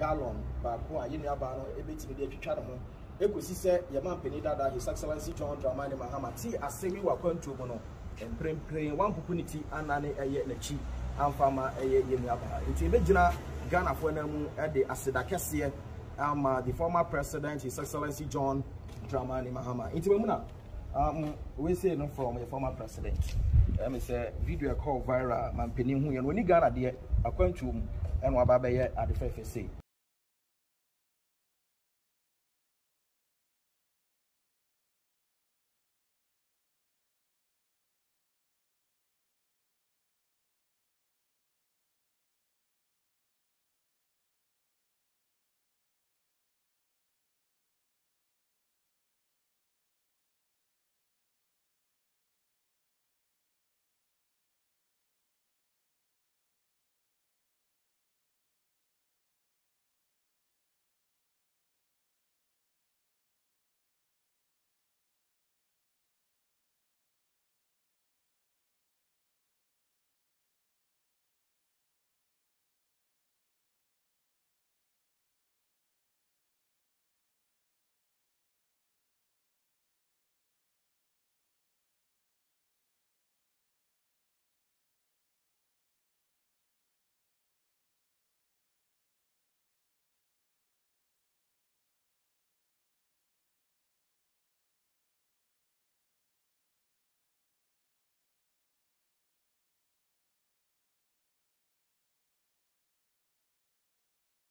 gallon baako a yenu aba no ebetimi de twetwa no ekosi se ye man pani dada His Excellency John Dramani Mahama ti asemi wa kwantu mu no emprempren wan opportunity anane eye na chi amfama eye yenu aba nti ebegina Ghana for na mu de aseda kese the former president His Excellency John Dramani Mahama nti we mu na we say no from the former president me say video call viral man pani hu ye no ni Ghana de akwantu mu eno aba be ye ade fefe say